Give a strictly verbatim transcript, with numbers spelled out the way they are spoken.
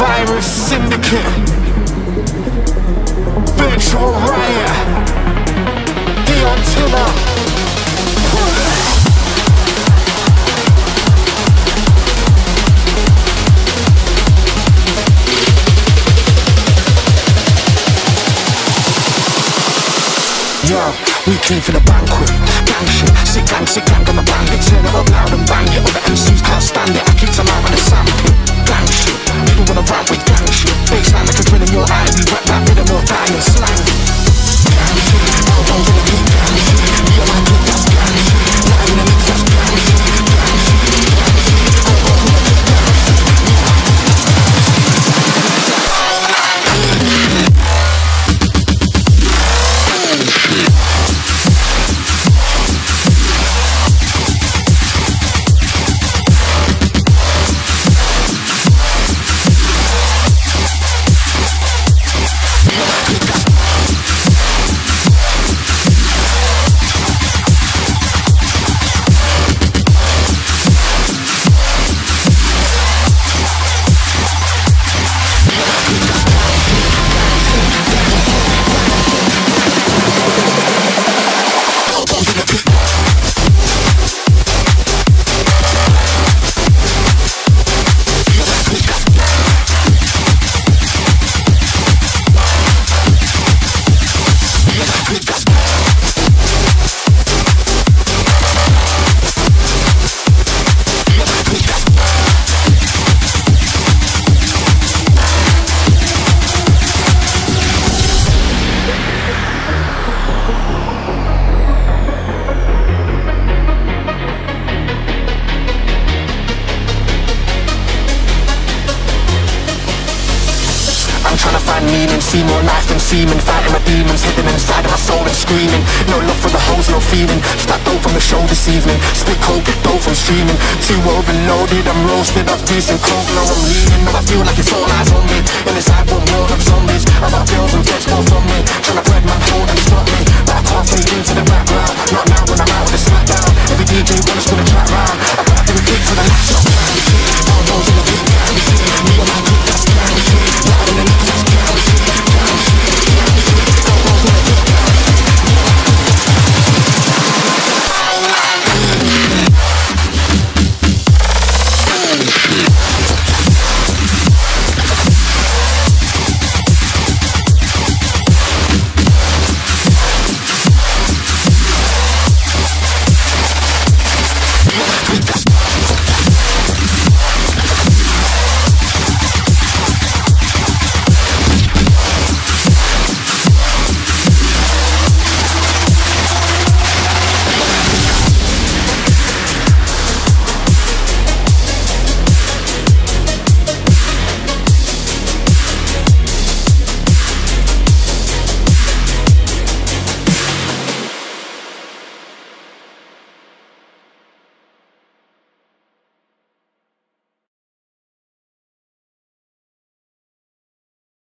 Virus Syndicate, Virtual Riot, Dion Tiller. Yo, we came for the banquet. Gang shit, sick gang, sick gang on the bandit. Turn it up loud and bang it. All the M Cs can't stand it. I kicked them out on the sample. Gang shit, people wanna rap with gang shit. Baseline like a drill in your eye. We rap that rhythm or die in slang. Gang shit, elbows in the beat. Gang shit, we are like it, that's gang shit. Live in the mix, that's gang shit. Gang shit, gang shit, elbows in the beat. Gang shit, we are like it, that's gang shit. Meaning, see more life than semen. Fighting my demons, hidden inside of my soul and screaming. No love for the hoes, no feeling. Stacked dope from the show this evening. Spit cold, get dope from streaming. Too overloaded, I'm roasted off decent coke. Now I'm leaving, now I feel like it's all eyes on me. In this cyborg world of zombies, I got girls and vets both on me. Tryna bread my code and stop me, but I can't fade into the background. Not now when I'm out with the smackdown. Every D J wanna spin a track round. I